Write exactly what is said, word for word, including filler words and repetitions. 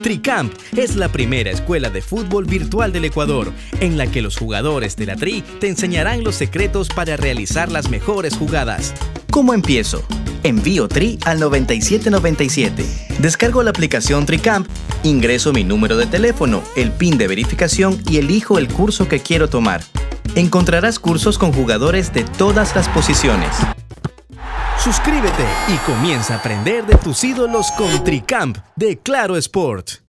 TriCamp es la primera escuela de fútbol virtual del Ecuador, en la que los jugadores de la Tri te enseñarán los secretos para realizar las mejores jugadas. ¿Cómo empiezo? Envío Tri al noventa y siete noventa y siete. Descargo la aplicación TriCamp, ingreso mi número de teléfono, el PIN de verificación y elijo el curso que quiero tomar. Encontrarás cursos con jugadores de todas las posiciones. Suscríbete y comienza a aprender de tus ídolos con TriCamp de Claro Sport.